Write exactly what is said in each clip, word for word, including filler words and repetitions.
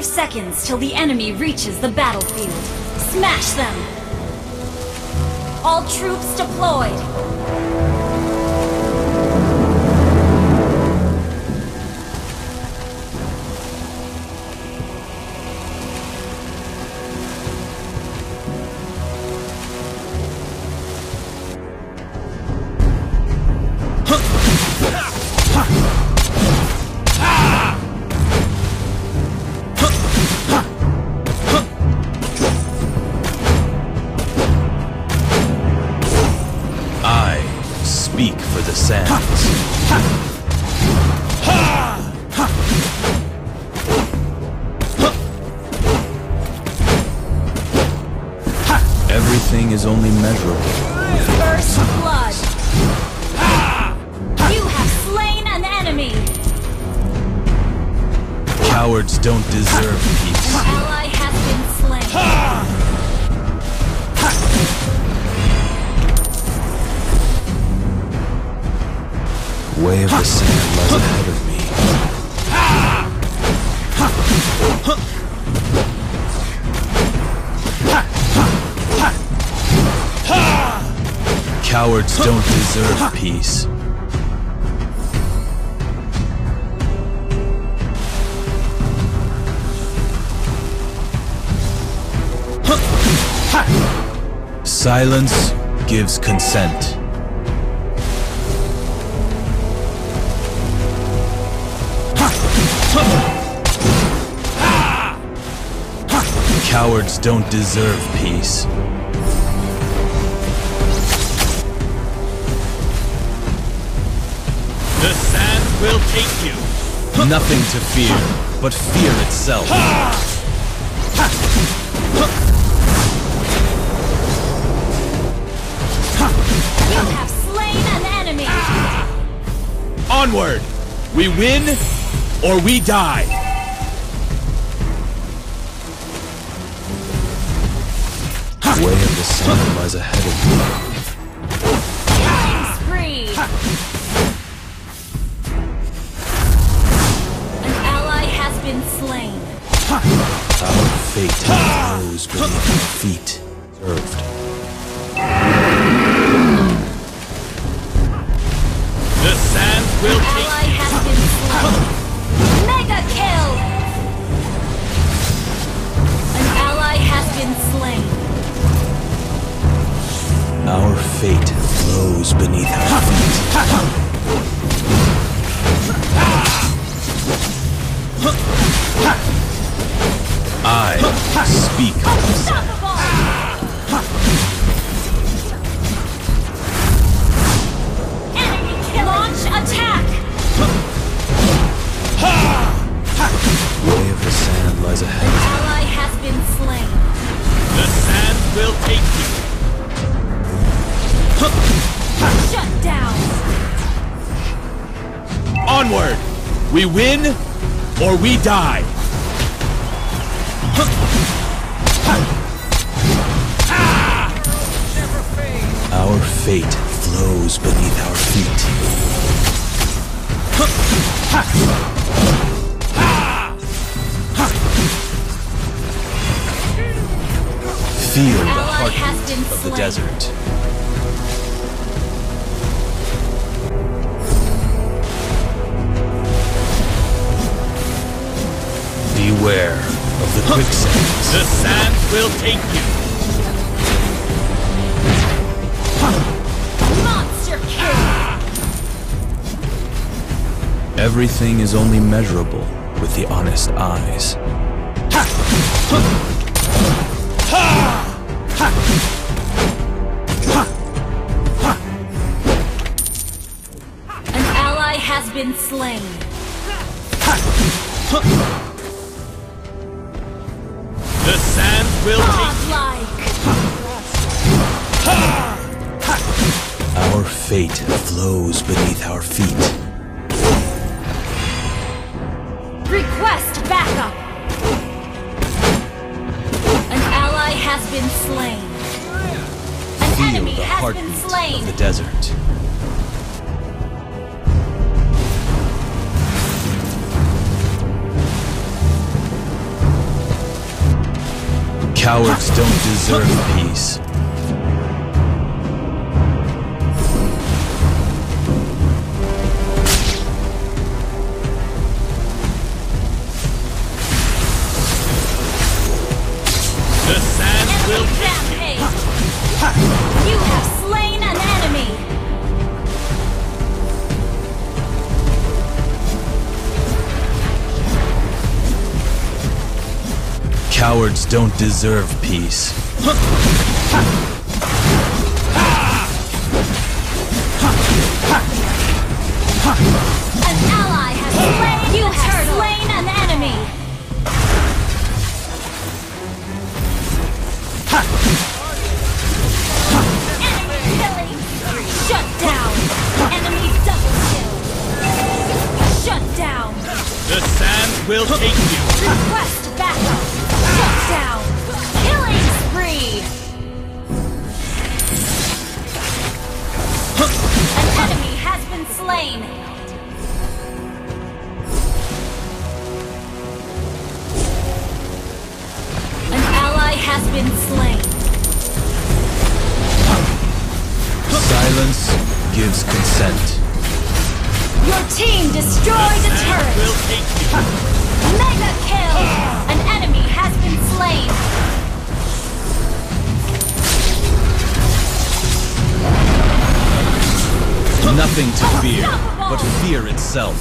Five seconds till the enemy reaches the battlefield. Smash them! All troops deployed! Speak for the sands. Everything is only measurable. First blood. You have slain an enemy. Cowards don't deserve peace. An ally has been slain. Way of the sand lies ahead of me. Cowards don't deserve peace. Silence gives consent. Cowards don't deserve peace. The sand will take you. Nothing to fear, but fear itself. You have slain an enemy. Onward! We win or we die. Way of the sun lies ahead of me. Killing spree. An ally has been slain. Our fate lies beneath our feet. Served. The sand will An take ally has been slain. Mega kill. An ally has been slain. Our fate flows beneath our feet. I speak for the sand. Enemy kill. Launch attack. Way of the sand lies An ahead. ally has been slain. The sand will take you. Shut down. Onward! We win or we die. Our fate flows beneath our feet. Feel the Ally has heartbeat been of the slain. desert. Beware of the quicksands. The sand will take you. Monster kill. Everything is only measurable with the honest eyes. An ally has been slain. The sand will take Godlike. Our fate flows beneath our feet. Request backup. An ally has been slain. An Feel enemy the has been heartbeat slain. of the desert. Cowards don't deserve peace. The sands will Rampage! You have slain an enemy! Cowards don't deserve peace. An ally has slain you have slain an enemy! Enemy killing! Shut down! Enemy double kill! Shut down! The sands will take you. Request backup! Shut down! Killing spree! An enemy has been slain! An ally has been slain. Silence gives consent. Your team destroyed a Sands turret! will take you. Mega kill! An enemy has been slain! Nothing to fear but fear itself.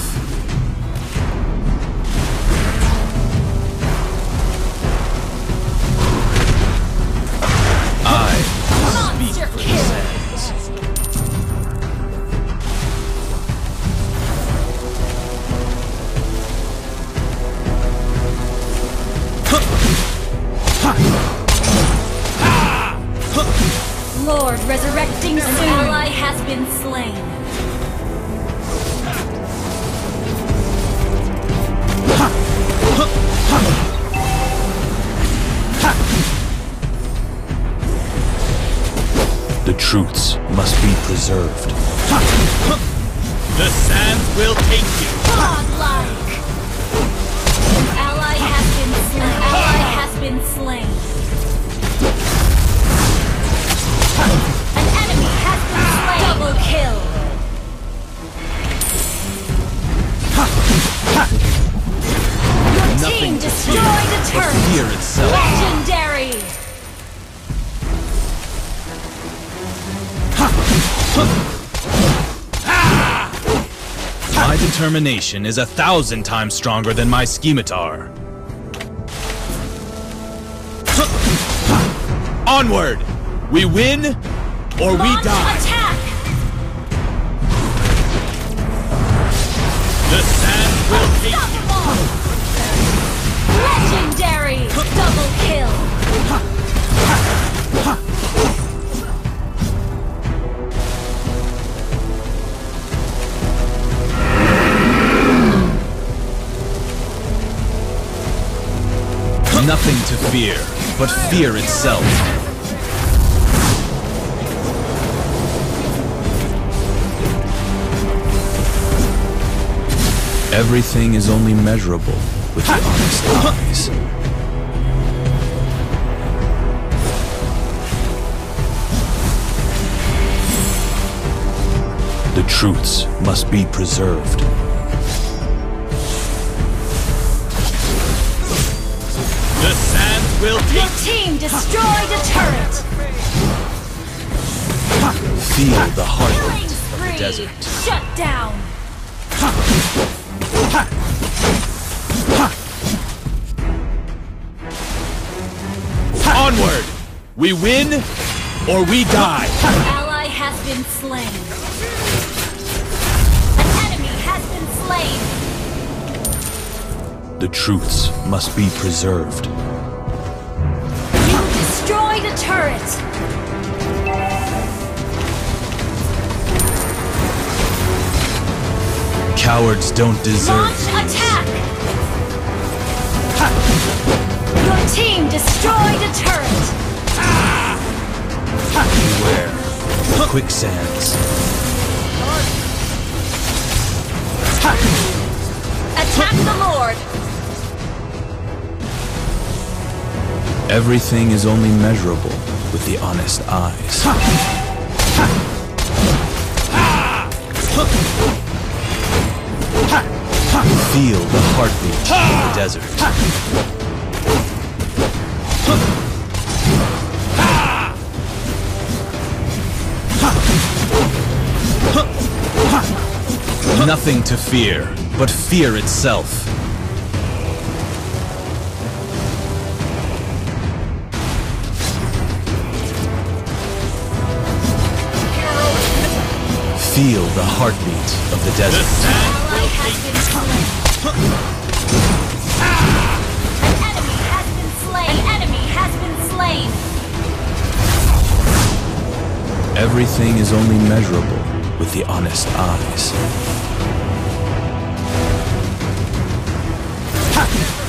I speak Monster for the kill! sands. Lord resurrecting soon! An ally has been slain. The truths must be preserved. The sands will take you. Godlike! An ally has been slain. An ally has been slain. An enemy has been slain. Double kill. Your team Nothing to destroyed fear a but turret. fear itself. Legendary! My determination is a thousand times stronger than my scimitar. Onward! We win or we Launch die. attack! The sands will take you. Unstoppable! Legendary! Double kill! Nothing to fear but fear itself. Everything is only measurable with the honest eyes. The truths must be preserved. The sands will Your take team destroyed a turret! Feel the Killing heartbeat of the spree! desert. Shut down! Onward! We win or we die. An ally has been slain. An enemy has been slain. The truths must be preserved. You destroyed a turret. Cowards don't deserve Launch peace. attack! Your team destroyed a turret. Beware. Quicksands. Attack the Lord. Everything is only measurable with the honest eyes. Feel the heartbeat of the desert. Nothing to fear, but fear itself. Feel the heartbeat of the desert. Ally has been slain. An enemy has been slain. An enemy has been slain. Everything is only measurable with the honest eyes.